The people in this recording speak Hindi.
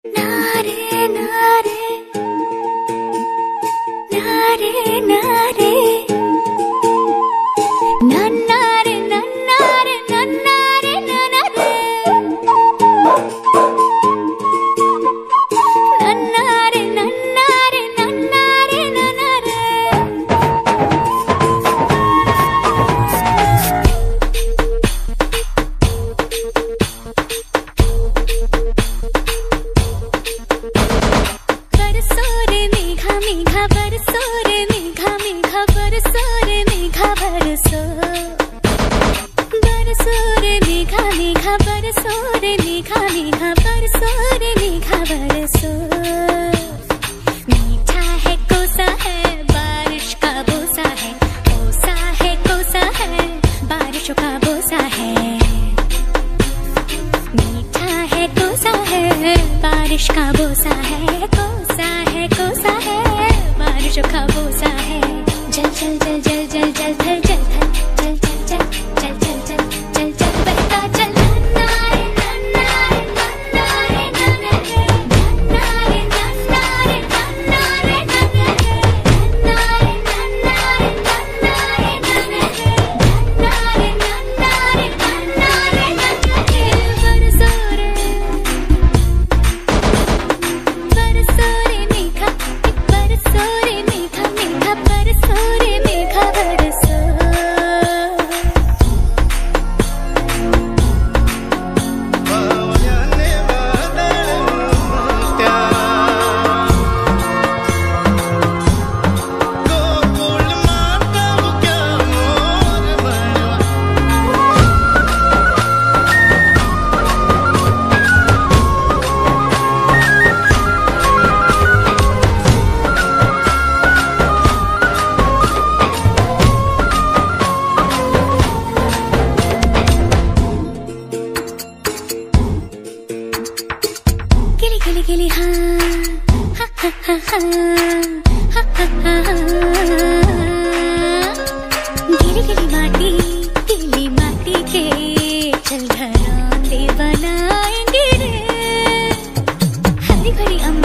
नारे नारे नारे नारे नन्नारे नन्नारे नन्नारे नन्नारे नन्नारे नन्नारे नन्नारे नन्नारे बरसो रे मेघा मेघा बरसो रे मेघा मेघा बरसो रे मेघा बरसो बरसो रे मेघा मेघा बरसो रे मेघा मेघा बरसो रे मेघा बरसो मीठा है कोसा है बारिश का बोसा है कोसा है कोसा है बारिशों का बोसा है मीठा है कोसा है बारिश का बोसा है कोसा है बारिशों का बोसा है जल जल जल जल जल जल थल जल थल चल चल चल चल चल चल चल चल बहता चल नन्नारे नन्नारे नन्नारे नन्नारे नन्नारे नन्नारे नन्नारे नन्नारे नन्नारे नन्नारे नन्नारे नन्नारे नन्नारे नन्नारे बरसो रे मेघा बरसो रे मेघा मेघा बरसो रे मेघा बरसो गिली गिली गिली हाँ हा हा हा हा हा हा हा गिली माटी के चल घरौंदे बनाएंगे रे हरी भरी